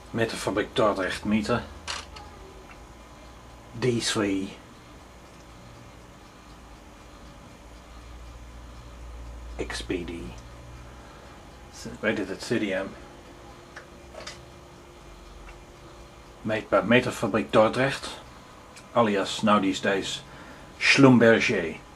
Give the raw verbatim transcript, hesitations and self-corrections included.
Meterfabriek Dordrecht meter D twee X P D. Wij dit het C D M. Meetbaar Meterfabriek Dordrecht alias nou die is deze Schlumberger.